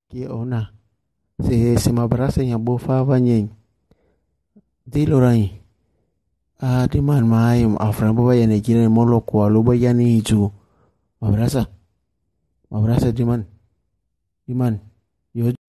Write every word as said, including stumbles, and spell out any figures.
Ki ona. Se se mabaraza ya bofa vanyen. Di lorai. Ah di man mai afran boba ya ne kire molo kwa loba ya ni tu. Mabaraza. Mabaraza di man. Di man. Yo